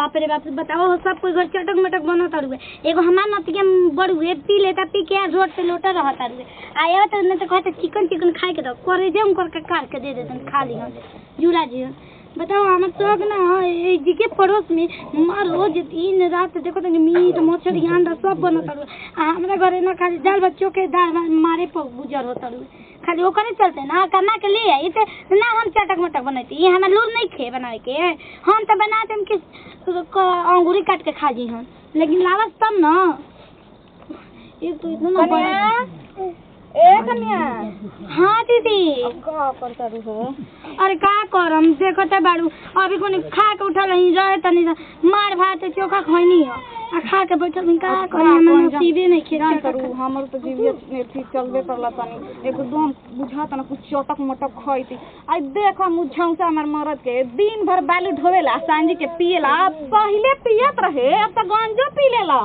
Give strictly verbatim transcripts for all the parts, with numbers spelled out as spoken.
बाप रे बाप बताओ सब कोई घर चटक मटक बनत रुए एगो हमार नतिया बड़ुए पी लेता पी के रोड पे लोटा रहता रुए आया तो न तो कहते चिकन चिकन खाए के दो करे जे उनकर के काट के दे देतन खा ली हम जुड़ा जी बताओ हम सब ना जी के पड़ोस में मार रोज दिन रात देखो तो मीट मछली अंडा सब बनत रुए हमरा घरे ना खाली दाल बच्चों के दाल मारे पर गुजर होता रुए खाली ओकरे चलते ना कमा के ले आई तो ना हम चटक मटक बनती ये हमार लूर नहीं खे बनाए के हम तो बनाते हम कि अंगूरी काट के खा जी हम लेकिन लावस तब ना एक तो इतना बड़ा ए कन्या हाँ दीदी का करता रहो अरे का करम देखो त बाड़ू अभी कोनी खा के उठल ही रहे तनी मार भात चोखा खइनी हो आ खा के बैठल का करी हम नसीबे नहीं खेत करू हमर तो जीवियत ने ठीक चलबे करला तनी एकदम बुझात ना कुछ चटक मटक खइती आई देखो मुझौसा हमर मरद के दिन भर बालू ढोवेला सांझी के पिएला पहले पियत रहे अब त गंजो पी लेला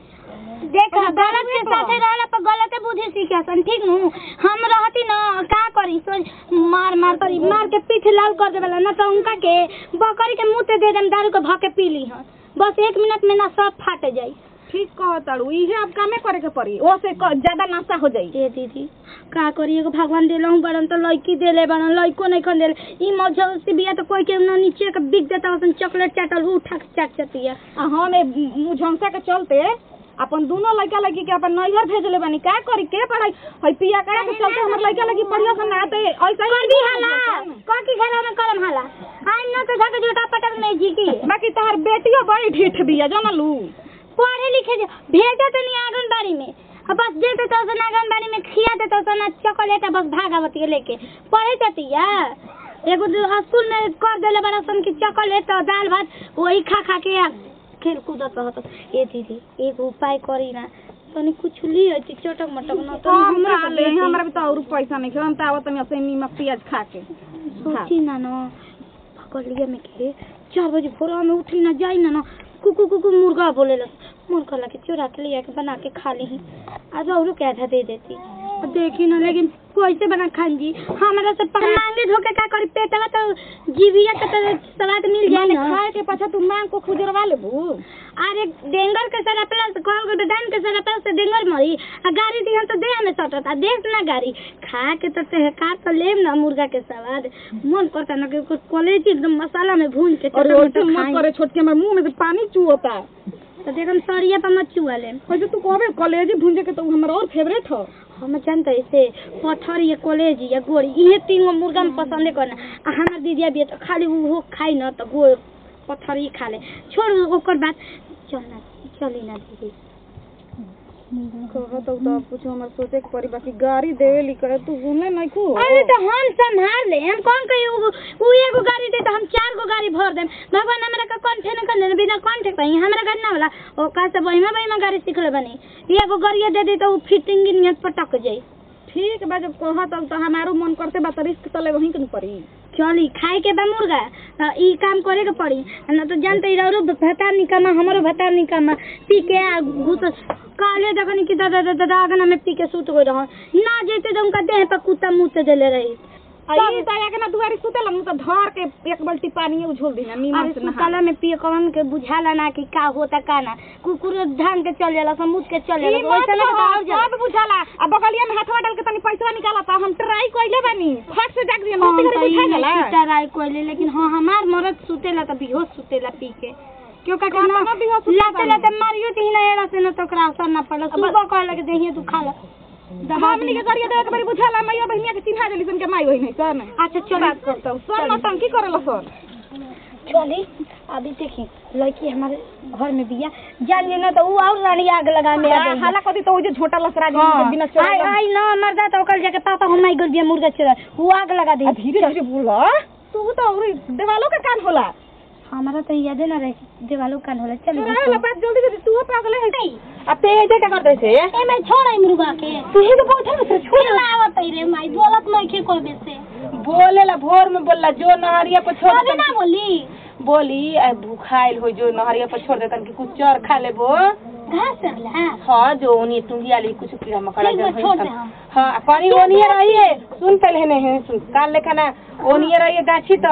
देख गलत के साथे रहला पर गलत बुद्धि सीखसन ठीक नु हम रहती ना का करी सो मार मार करी मार के पीठ लाल कर देबला ना तो उनका के बकरी के मुंह ते दे देम दारू के भके पी ली हन बस एक मिनट में ना सब फाट जाई ठीक कहताड़ू इहे अब कामे करे के पड़ी ओ से ज्यादा नाशा हो जाई ए दीदी का करी एगो भगवान देलहु बड़न तो लड़की देले बड़न लड़को नहीं खन देले ई मौजो से बिया तो कोई के ना नीचे के बिक देता अपन चॉकलेट चाटल उठा के चाट चतिया हम मुझंसा के चलते अपन दोनों लड़का लड़की के अपन नैहर भेजले बानी का करी के पढ़ाई हई पिया करा के चलते हमर लड़का लड़की पढ़ियो से ना ते ऐसा कर दी हला का की घर में करम हला आई न तो जाके जोटा पटक में जी की बाकी तोहर बेटियो बड़ी ढीठ बिया जानलू पढ़े लिखे भेजे तो नहीं आंगनबाड़ी में अब बस देते तो से आंगनबाड़ी में खिया देते तो ना चॉकलेट बस भागावती लेके पढ़े जातिया एगो स्कूल में कर देले बड़ा सन की चॉकलेट और दाल भात वही खा खा के खेल कूदत रहत ए दीदी एक उपाय करी ना तनी कुछ ली है चटक मटक ना तो हमरा ले हमरा भी तो और पैसा नहीं हम त आवत में से नीमक प्याज खा के सोची ना ना पकड़ लिया में के चार बजे भोर में उठी ना जाई ना ना कुकु कुकु मुर्गा बोलेला मुर्गा ला के चुरा के लिया के बना के खा ली आज और क्या था दे देती देखी ना लेकिन कैसे बना खान जी हमारा से मांगे धोके का करी पेटवा तो जीविया के तो स्वाद मिल जाए ना खाए के पछा तू मांग को खुजरवा लेबू अरे डेंगर के सारा प्लस कॉल को डान के सारा प्लस से डेंगर मरी आ गाड़ी दी हम तो देह में सटता देख ना गाड़ी खा के तो ते का तो लेम ना मुर्गा के स्वाद मन करता ना कि कॉलेज एकदम मसाला में भून के चटक मत करे छोटके में मुंह में से पानी चुओता तो देखम सरिया पर मत चुआ ले जो तू कहबे कॉलेज भूंजे के तो हमर और फेवरेट हो हम जानते ऐसे पत्थर या कॉलेज या गोड़ी ये तीन मुर्गा में पसंद करना हमार दीदिया भी तो खाली वो खाई ना तो गो पत्थर ही खा ले छोड़ ओकर बात चलना चली ना दीदी कहो तो तो पूछो हमर सोचे के परी बाकी गाड़ी देवे ली करे तू घूमे नहीं खू अरे तो हम संभाल ले हम कौन कही वो एगो गाड़ी दे तो हम चार गो गाड़ी भर देम भगवान हमरा का कौन ठेने कर बिना कौन ठेक पाई हमरा गाड़ी ना होला ओ का से बहिमा बहिमा गाड़ी सिखले बनी एगो गाड़ी दे दे तो फिटिंग नियत पटक जाई ठीक बा जब कहा तब तो हमारो मन करते बा रिस्क तले वहीं के पड़ी चली खाए के बा मुर्गा ई काम करे के पड़ी ना तो जानते रहो भता निकमा हमरो भता निकमा पी के घुस काले देखनी कि दादा दादा आगना में पी के सूत गई रह ना जेते तो उनका देह पर कुत्ता मुंह से देले रही आई त आगना दुआरी सुतला मुंह से धर के एक बाल्टी पानी उझोल देना नीमन से नहा में पी कवन के बुझाला ना कि का होता का ना कुकुर धान के चल जाला समुद्र के चल जाला वैसे ना गाँव जा सब बुझाला अब बगलिया में हाथवा डाल के तनी पैसा निकाला त हम ट्राई कइले बानी फट से जाग दिए मोती घर बुझा जाला ट्राई कइले लेकिन हां हमार मरद सुतेला त बेहोश सुतेला पी के क्यों का करना लाते लाते मारियो ती ना एड़ा से न तो करा असर ना पड़ल सुबह कह लगे देहिए तू खा ले हमनी के करिए देख बड़ी बुझाला मैया बहनिया के चिन्हा देली सन के माई होई नहीं सन अच्छा चल बात करता हूं सन मतन की करल सन चली अभी देखी लड़की हमारे घर में बिया जान ले ना तो ऊ और रानी आग लगा में आ गई हाला कदी तो वो जो छोटा लसरा जी बिना चोरा आई आई ना मरदा तो कल जाके पापा हम माई गल बिया मुर्गा चोरा ऊ आग लगा दे धीरे धीरे बोला तू तो और देवालों का काम होला हमारा तो याद है ना रे देवालों कान होला चल चल बात जल्दी जल्दी तू पागल है नहीं अब ते जे का करते से ए मैं छोड़ाई मुर्गा के तू ही तो बहुत है छोड़ ना आवत रे माई बोलत नहीं के कोई बेसे बोलेला भोर में बोलला जो नहरिया पर छोड़ दे ना बोली बोली ए भूखाइल हो जो नहरिया पर छोड़ देतन कि कुछ चर खा लेबो घास चरला हां जो ओनी टुंगिया ली कुछ कीड़ा मकोड़ा जब हां कनी ओनी रही है सुन पहले नहीं सुन काल लेखा ना ओनी रही गाछी तो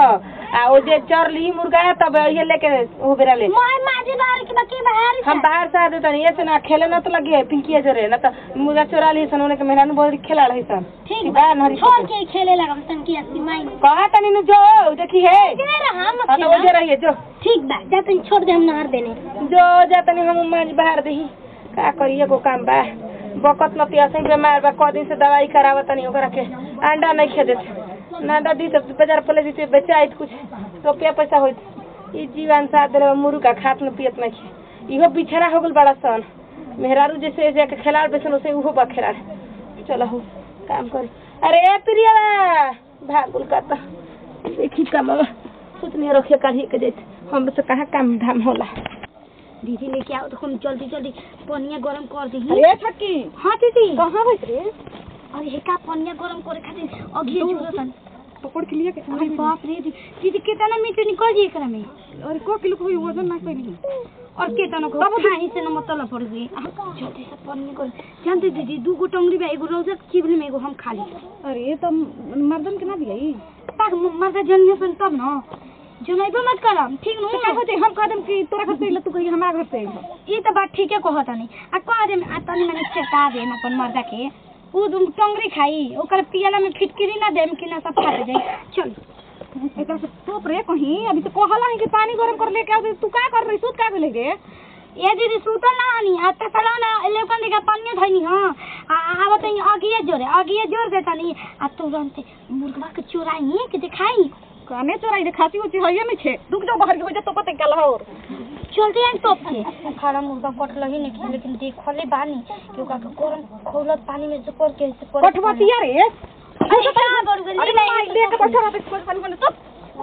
आ ओ जे चर ली मुर्गा तब ये लेके हो बेरा ले मोय माजी बाहर के बाकी बाहर हम बाहर से आ देता नहीं ऐसे ना खेले ना तो लगे पिंकिया जरे ना तो मुर्गा चोरा ली सन के मेहरान बहुत खेला रही सन ठीक बा नहरी छोड़ के खेले लगा तन की अस्सी माई कहा तनी न जो देखी है जे रहा मत हां तो जे रही है जो ठीक बा जा तनी छोड़ दे हम नहर देने जो जा तनी हम माज बाहर दही का करिए को काम बा बकत न पिया से बीमार बा क दिन से दवाई करावत तनी ओकरा के अंडा नहीं खे देत ना दादी तो बाजार पले जैसे बेचाइत कुछ रुपया पैसा होइत ई जीवन साथ दे मुर्गा खात न पियत नहीं इहो बिछड़ा हो गल बड़ा सन मेहरारू जैसे ऐसे के खिलाड़ बेसन उसे उहो बा खिलाड़ चलो हो काम कर अरे प्रिया भागुल का त देखी काम सुतने रखे काढ़ी के देत हम से कहां काम धाम होला दीदी लेके आओ तो हम जल्दी जल्दी पनिया गरम कर दी अरे छक्की हां दीदी कहां होइत रे अरे हे का पनिया गरम करे खातिर अघी जुरतन पकड़ के लिया के अरे बाप रे दीदी कितना मीट निकल जी एकरा में अरे को किलो कोई वजन ना कइली और केतना को खाही से न मतलब पड़ गई जल्दी से पनिया कर जानते दीदी दू गो टंगरी बा एगो रोजा चिबली में एगो हम खा ली अरे त मर्दन के ना दिलाई ताक मर्दा जन्ने सन तब न जुनाइबो मत करम ठीक न का होते हम कदम की तोरा घर से ले तू कही हमारा घर से ई त बात ठीके कहता नहीं आ कह दे आ तनी मने चेता दे अपन मर्दा के उ दुम टंगरी खाई ओकर पियाला में फिटकिरी ना देम कि ना सब फाट जाई चल एकरा से टोप रे कहीं अभी तो कहला है कि पानी गरम कर लेके आवे तू का कर रही सूत का ले रे ये दीदी सूतल ना हनी आ त सला ना लेकन देखा पानी धइनी हां आ आवत अगिए जोरे अगिए जोर देता नहीं आ तुरंत मुर्गा के चोराई के दिखाई काने चोराई रे खाती होची हइए में छे रुक जाओ बाहर के हो जा तो पते कल और चलते हैं टोप के खाना मुर्गा कटल ही नहीं लेकिन देखले बानी कि ओका गरम खौलत पानी में जो कर के से कटवतिया रे अरे का बड़ गली नहीं देख के बैठा रहत पानी में तो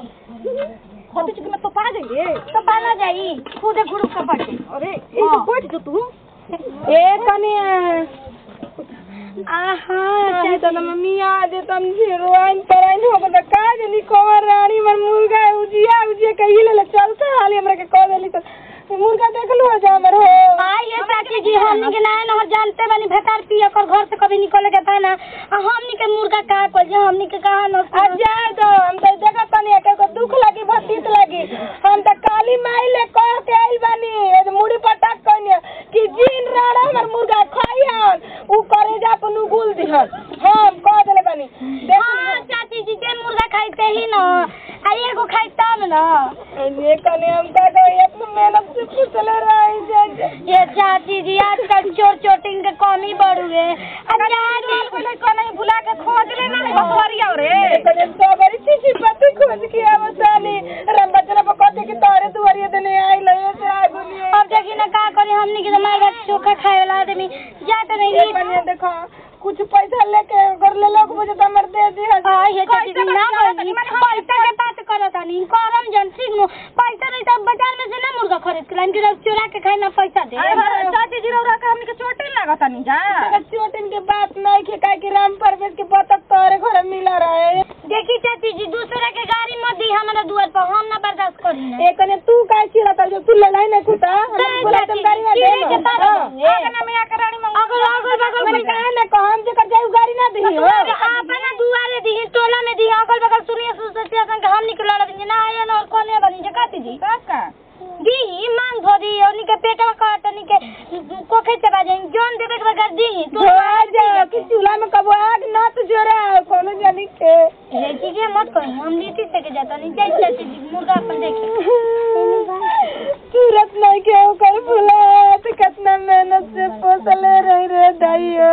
होती चुकी मैं तो पा जाइए तो पाना जाई खुद गुरु का पड़े अरे ये तो बैठ जो तू ए कने आहा चाचा ना मम्मी आ दे तम जीरोइन कराइन हो बता का जनी कोमर रानी मन मुर्गा उजिया उजिया कही ले चलता हाली हमरा के कह देली तो मुर्गा देख लो जा हमर हो हां ये चाची जी हमनी के ना न जानते बानी भटार पिया कर घर से कभी निकले के था ना हमनी के मुर्गा का को जे हमनी के कहा न आ जा दो हम तो देखा तनी के को दुख लगी भतीत लगी हम तो काली माई ले कह के आइल बानी ए मुड़ी पटक कने कि जीन राड़ा हमर मुर्गा खाइहन उ करे जा अपन गुल दिहन हम कह देले बानी हां चाची जी के मुर्गा खाइते ही न आ एगो खाइ तब न ये कने हम का दो एक मेहनत से कुचले रही जा ये चाची जी आजकल चोर चोटिंग के कमी बढ़ गए अच्छा कोई को नहीं भुला के खोज ले ना बकरिया रे कने सबरी चीज पति खोज के आवसानी रम बचला पकते की तारे दुआरिया देने आई ले से आगुनी अब देखी ना का करे हमनी के मार भात चोखा खाए वाला आदमी जाते नहीं रे कने देखो कुछ पैसा लेके घर ले लोग मुझे तो मर दे दी हां ये चाची जी ना बोली पैसा के बात करता नहीं करम जन सिग्नो पैसा नहीं तब बाजार में से ना मुर्गा खरीद के लाइन के चोरा के खाए ना पैसा दे अरे चाची जी रौरा के हमनी के चोटिन लागता नहीं जा चोटिन के बात नहीं के काहे कि राम परवेश के बतक तोरे घर मिला रहे देखी चाची जी दूसरा के गाड़ी मत दी हमारा दुआर पर हम ना बर्दाश्त करी ना ए कने तू काहे चिड़ा कर जो तू ले लाई ना कुता बोला तुम गाड़ी में दे अगर ना मिया के रानी मंग अगर अगर बगल में काहे ना हम जे कर जाऊ गाड़ी ना दी हो अपना दुआरे दी टोला में दी अगल बगल सुनिए सुसते सन के हम निकल रही ना आया ना और कोने बनी जे काती दी का दी मांग धोदी ओनी के पेटवा काटनी के कोखे चबा जाई जोन देबे के बगैर दी तो आ जा कि चूल्हा में कब आग ना तो जोरा कोनो जानी के ये चीजें मत कही हम नीति से के जाता नहीं जाई चाची जी मुर्गा अपन देखी सूरत नहीं के ओकर भुला तो कितना मेहनत से पोसले रही रे दाइयो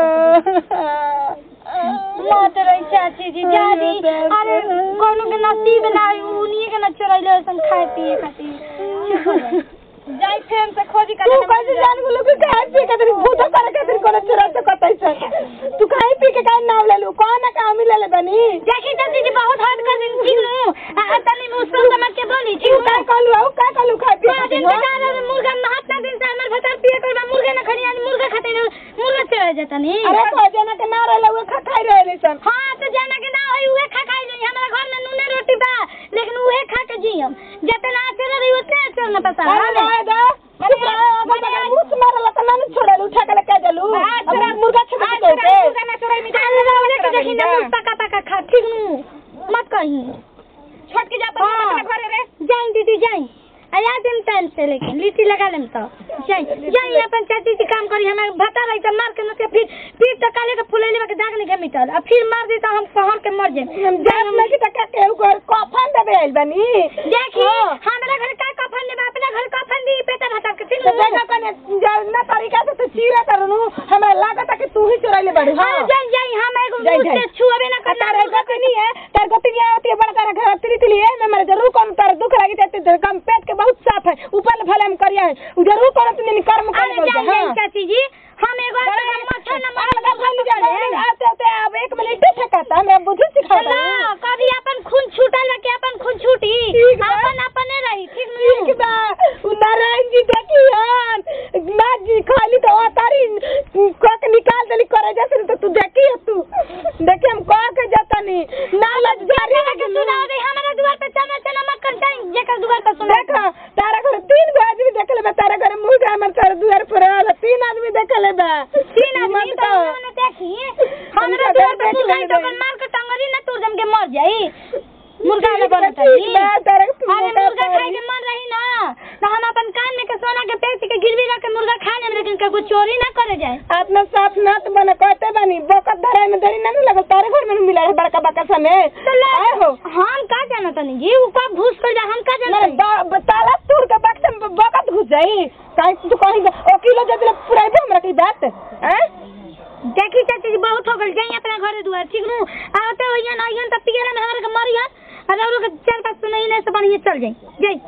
मत रही चाची जी जादी अरे कोनो के नसीब ना उनी के न चोरैले सन खाए पिए खातिर जाई फेम से खोजी कर तू कैसे जान गुलो के खाए पी के तेरी भूत करे के तेरी कोनो चोरा से कतई से तू खाए पी के काहे नाम ले लू कौन का हम ले ले बनी देखी चाची जी बहुत हद कर दिन ठीक नु आ तनी मुस्कुरा समझ के बोली ठीक का कहलू आऊ का कहलू खाए पी के दिन बेचारा मुर्गा महत्ता दिन से हमर भतर पिए करबा मुर्गा न खड़ी यानी मुर्गा खाते मुर्गा चढ़ जाता नहीं अरे को जना के ना रहले उ खा खाई रहले सन हां तो जना के ना होई उहे खा खाई नहीं हमरा घर में नूने रोटी बा लेकिन उहे खा के जियम जितना आचर रही उतने आचर न पता अरे दा अरे अगर मुस मारला त ना छोड़ल उठा के लेके जलू अगर मुर्गा छका के मुर्गा ना चोराई में अरे के देखि ना पका पका खा ठीक नु मत कहीं छोट के जाता है अपने घरे रे जाई दीदी जाई आया दिन टाइम से लेकिन लिट्टी लगा लेम तो जाई जाई अपन चाची जी काम करी हमें भता रही त मार के न फिर फिर त काले के फुलैले के दाग नहीं के मिटल अब फिर मार दी त हम कहर के मर जाए हम जात लगी त का केहू घर कफन देबे आइल बनी देखी हमरा घर का कफन देबे अपना घर कफन दी पेटा भता के तीन देखा कने ना तरीका से तो चीरा करनु हमरा लागत कि तू ही चोराइले बाड़ू हां जाई जाई हम एगो मुंह से छुआबे ना करता तारे गति नहीं है तार गति नहीं आती है बड़ा तारा घर तिली तिली है मैं मरे जरूर कम तार दुख लागी जाते कम पेट के बहुत साफ है ऊपर भले हम करिया है जरूर करत नहीं कर्म कर बोल हां चाची जी हम एगो मच्छर न मार लगा भल जाए आते आते अब एक मिनट ठकाता हमरा बुझु सिखाता कभी अपन खून छूटल के अपन खून छूटी अपन अपने रही ठीक ठीक बा उ नारायण जी देखियन ना जी खाली तो तारी कोक निकाल देली करे जैसे तो तू देखी तू देखे हम कह के जाता नहीं ना लज्जारी के सुना दे हमारा द्वार पे चना चना मक्खन टाइम जेकर द्वार पे सुना देखा तारा घर तीन गो आदमी देख ले तारा घर मुंह का हमर तारा द्वार पर आला तीन आदमी देख ले बा तीन आदमी तो उन्होंने देखी हमरा द्वार पे सुनाई तो मार के टंगरी ना तोड़ जम के मर जाई मुर्गा ले बनत है अरे मुर्गा खाए के मन रही ना तो हम अपन कान में के सोना के पेट के गिरवी रख के मुर्गा खाने में लेकिन कोई चोरी ना करे जाए आत्मा साफ ना तो बने कहते बनी बकत धराई में देरी ना लगल तारे घर में मिला है बड़का बकसा में आए हो हम का जाना तनी जी ऊ का घुस कर जा हम का जाना ताला तोड़ के बक्सा में बकत घुस जाई काई तू कहीं ओ किलो जब पूरा दे हमरा की बात हैं देखी चाची जी बहुत हो गल जाई अपना घरे दुआर ठीक नु आवते होइया ना होइया त पियला में हमरा के मरिया अरे और के चार पांच तो नहीं नहीं से बनी चल जाई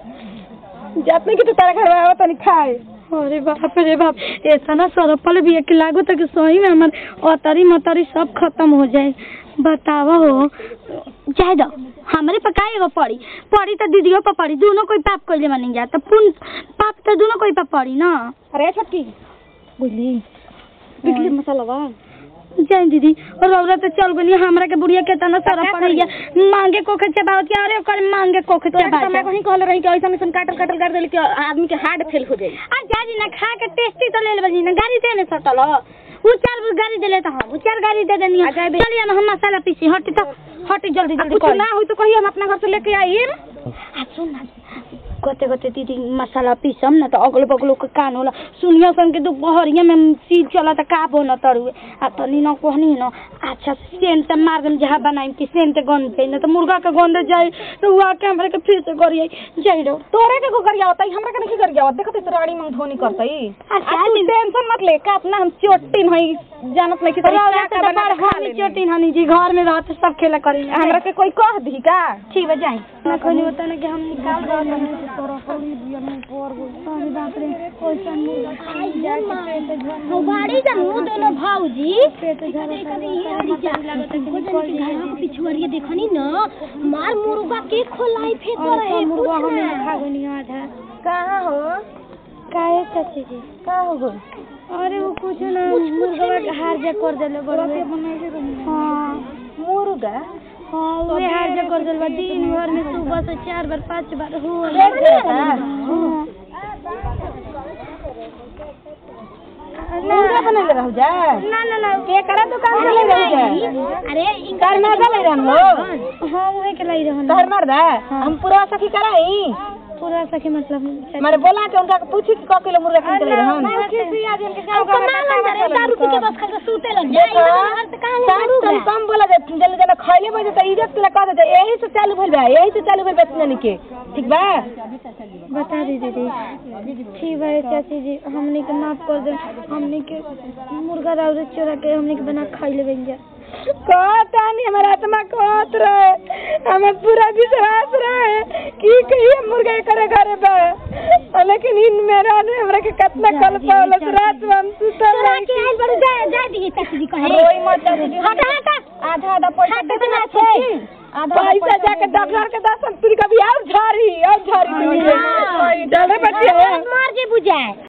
जाई जात नहीं कि तू तारा घर में आवत नहीं खाए अरे बाप रे बाप ऐसा ना सरपल भी एक लागो तक सही में हमर अतरी मतरी सब खत्म हो जाए बतावा हो जाए दो हमारे पकाए एगो पड़ी पड़ी तो दीदियों पर पड़ी दोनों कोई पाप कइले मानी जा तो पुन पाप तो दोनों कोई पर पड़ी ना अरे छोटकी बोली बिजली मसाला बा जाए दीदी और औरा तो चल गनी हमरा के बुढ़िया के तना सारा पड़ गया मांगे कोखे चबावत अरे ओकर मांगे कोखे चबावत मैं कहीं कहले रही कि ऐसा ऐसा काटल काटल कर देली कि आदमी के हार्ट फेल हो जाई आ जाजी ना खा के टेस्टी तो ले ले बजी ना गाड़ी से ने सटल उ चार गाड़ी देले तो हम उ चार गाड़ी दे देनी चलिए हम मसाला पीसी हट तो हट जल्दी जल्दी कुछ ना होई तो कहिए हम अपना घर से लेके आइए आ सुन ना गोते गोते दीदी मसाला पीसम ना तो अगल बगल के कान होला सुनिया सन के दोपहरिया में सीज चला त का बन तरुए आ तनी न कहनी न अच्छा सेंट मार गन जहां बनाई कि सेंट गन पे न तो मुर्गा के गंध जाई तो हुआ के हमरे के फिर से करिए जाई रो तोरे के को करिया होता हमरा के नहीं करिया होता देखत रानी मंग धोनी करतई अच्छा तू टेंशन मत ले का अपना हम चोटी नहीं जानत नहीं कि तरीका का बना खा ले चोटी हनी जी घर में रहत सब खेला करी हमरा के कोई कह दी का ठीक है जाई ना कोनी होता ना कि हम निकाल दे तोरा पड़ी दिया में पर गो अरे बाप रे कैसा मुर्गा खाई जाए पेट घर हो बाड़ी जनु दोनों भाऊजी पेट घर हरी जा लागत है भोजन के घर पिछुआरिए देखनी न मार मुर्गा के खोलाई फेंक रहे मुर्गा हम खा गनी आज है कहां हो काहे चाची जी का हो गो अरे वो कुछ ना मुर्गा के हार जा कर देले बड़े हां मुर्गा हां वे हार जा कर देले दिन भर में सुबह से चार बार पांच बार हो मुर्गा बनले रहू जा ना ना ना के करा दुकान से ले रहू जा अरे कर ना ले रहन लो हां वे के लाई रहन तोहर मर्दा हम पूरा सखी कराई पूरा सखी मतलब मारे बोला के उनका पूछी कि क किलो मुर्गा खरीद ले रहन किसी आदमी के गांव का माल दारू पी के बस खा के सूते लग जाए घर से कहां ले कम कम बोला जे जल्दी जल्दी खइले बजे त इज्जत के कह दे यही से चालू भइल बा यही से चालू भइल बा तने के ठीक बा बता दी दीदी ठीक है चाची जी हमने के माफ कर दे हमने के मुर्गा राउर चोरा के हमने के बना खाई ले बन जा कहता नहीं हमारा आत्मा कहत रहे हमें पूरा विश्वास रहे कि कहिए मुर्गा करे घरे बा लेकिन इन मेरा ने हमरा के कितना कल पावलस रात में हम सुतल रही के आइल बड़ जा जा दी चाची जी कहे रोई मत चाची जी हटा हटा आधा आधा पैसा कितना छै पैसा जाके डॉक्टर के दर्शन फिर कभी और झारी और झारी डरे बच्चे मार जे बुझाए